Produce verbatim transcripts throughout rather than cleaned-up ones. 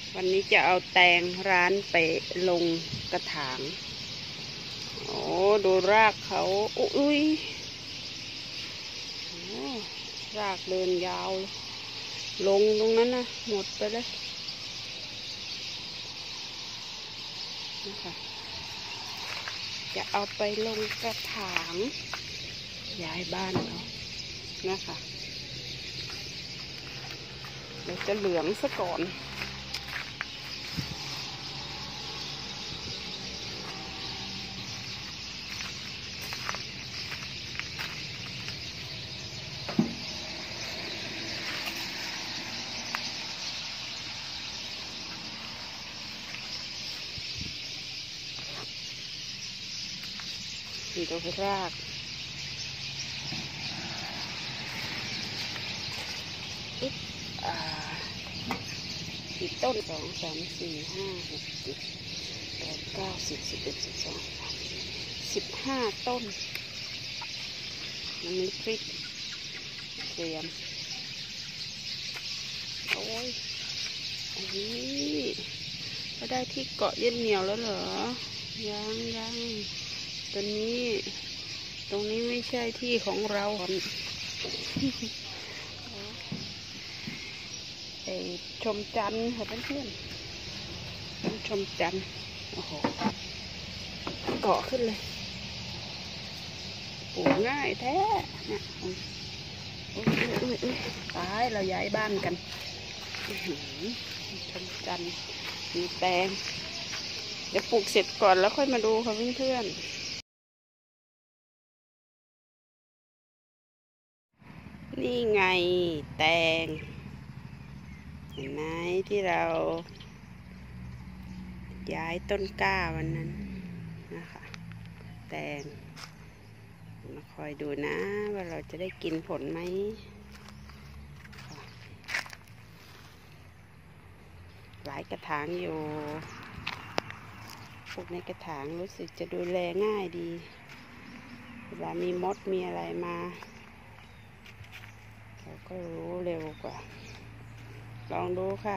วันนี้จะเอาแตงร้านไปลงกระถางโอ้ดูรากเขาอุ้ยรากเดินยาวลงตรงนั้นนะหมดไปเลยนะคะจะเอาไปลงกระถางย้ายบ้านเขานะคะเดี๋ยวจะเหลืองซะก่อนดูรากอุ๊บอ่ากี่ต้นสองสามสี่ห้าหกเจ็ดแปดเก้าสิบสิบเอ็ดสิบสองสิบห้าต้นมันมีพริกเตรียมโอ้ยอันนี้ก็ได้ที่เกาะเย็นเหนียวแล้วเหรอยังยังตัวนี้ตรงนี้ไม่ใช่ที่ของเราไอชมจันทร์ค่ะเพื่อนๆชมจันทร์โอ้โหเกาะขึ้นเลยปลูกง่ายแท้เนี่ยอุ้ยอุ้ยอุ้ยตายเราย้ายบ้านกันชมจันทร์มีแตงเดี๋ยวปลูกเสร็จก่อนแล้วค่อยมาดูค่ะเพื่อนๆนี่ไงแตงเห็นไหมที่เราย้ายต้นกล้าวันนั้นนะคะแตงมาคอยดูนะว่าเราจะได้กินผลไหมหลายกระถางอยู่พวกในกระถางรู้สึกจะดูแลง่ายดีเวลามีมดมีอะไรมาเราก็รู้เร็วกว่าลองดูค่ะ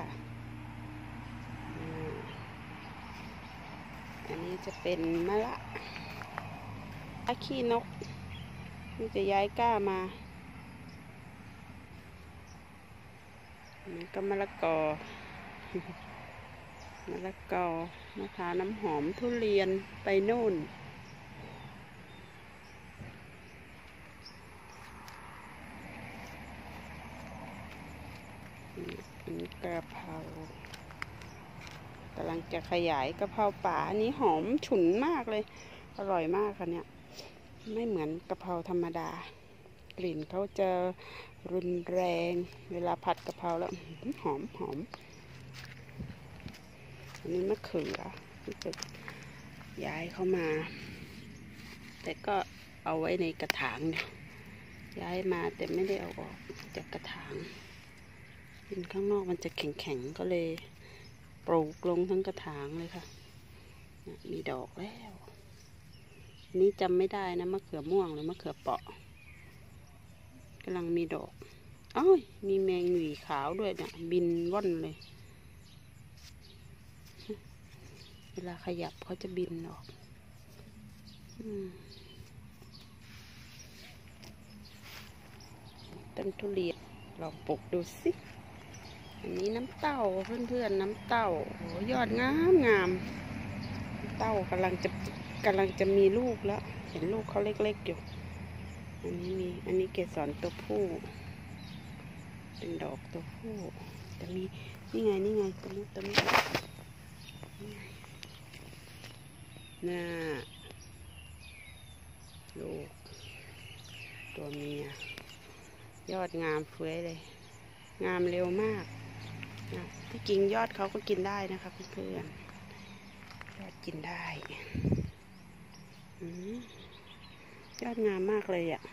อันนี้จะเป็นมะละขี้นกนี่จะย้ายก้ามานี่ก็มะละกอมะละกอมะพร้าวน้ำหอมทุเรียนไปนู่นเป็นกระเพรากำลังจะขยายกระเพราป่าอันนี้หอมฉุนมากเลยอร่อยมากค่ะเนี่ยไม่เหมือนกะเพราธรรมดากลิ่นเขาจะรุนแรงเวลาผัดกะเพราแล้วหอมหอมอันนี้มะเขือย้ายเข้ามาแต่ก็เอาไว้ในกระถางเนี่ยย้ายมาแต่ไม่ได้เอาออกจากกระถางดินข้างนอกมันจะแข็งๆก็เลยปลูกลงทั้งกระถางเลยค่ะมีดอกแล้วนี้จำไม่ได้นะมะเขือม่วงหรือมะเขือเปาะกำลังมีดอกอ้อยมีแมงหวีขาวด้วยเนี่ยบินว่อนเลยเวลาขยับเขาจะบินออกต้นทุเรียนลองปลูกดูสิอันนี้น้ำเต้าเพื่อนๆน้ำเต้าโอ้ยอดงามงามเต้ากำลังจะกำลังจะมีลูกแล้วเห็นลูกเขาเล็กๆอยู่อันนี้มีอันนี้เกสรตัวผู้เป็นดอกตัวผู้จะมีนี่ไงนี่ไงตัวนี้ตัวนี้น่าลูกตัวเมียยอดงามเฟ้ยเลยงามเร็วมากที่จริงยอดเขาก็กินได้นะคะเพื่อนๆยอดกินได้ยอดงามมากเลยอ่ะ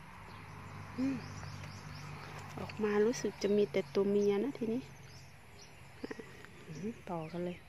ออกมารู้สึกจะมีแต่ตัวเมียนะทีนี้ต่อกันเลย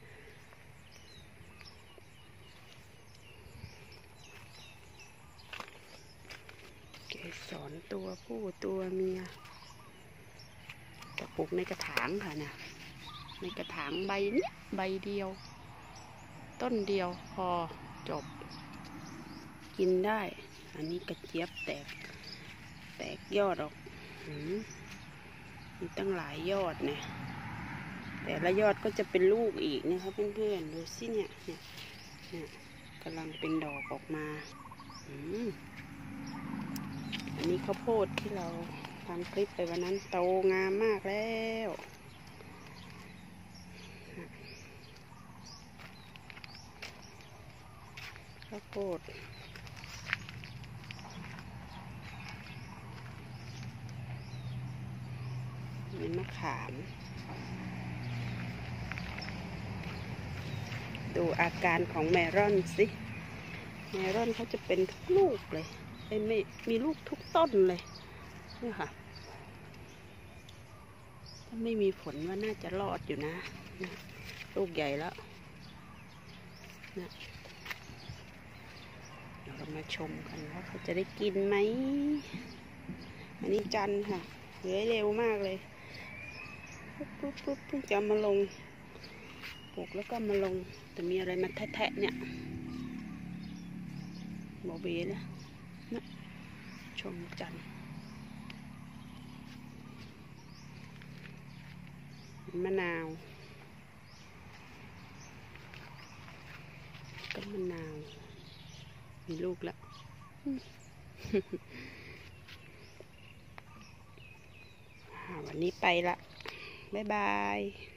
เกสรตัวผู้ตัวเมียจะปลูกในกระถางค่ะเนี่ยในกระถางใบเนี้ยใบเดียวต้นเดียวพอจบกินได้อันนี้กระเจี๊ยบแตกแตกยอดออกหืมมีตั้งหลายยอดเนี่ยแต่ละยอดก็จะเป็นลูกอีกนะครับเพื่อนๆดูสิเนี่ยเนี่ยเนี่ยกำลังเป็นดอกออกมาอืมอันนี้ข้าวโพดที่เราทำคลิปไปวันนั้นโตงามมากแล้วข้าวโพดมีมะขามดูอาการของเมลอนสิเมลอนเขาจะเป็นทุกลูกเลยไม่มีลูกทุกต้นเลยนี่ค่ะถ้าไม่มีฝนว่าน่าจะรอดอยู่นะลูกใหญ่แล้วนะเรามาชมกันว่าเขาจะได้กินไหมอันนี้จันค่ะเลื้อยเร็วมากเลยปุ๊บปุ๊บปุ๊บเพิ่งจะมาลงปลูกแล้วก็มาลงแต่มีอะไรมาแทะๆเนี่ยโบเบ้นะนะชมจันมะนาวก็มะนาวมีลูกแล้ววันนี้ไปละบ๊ายบาย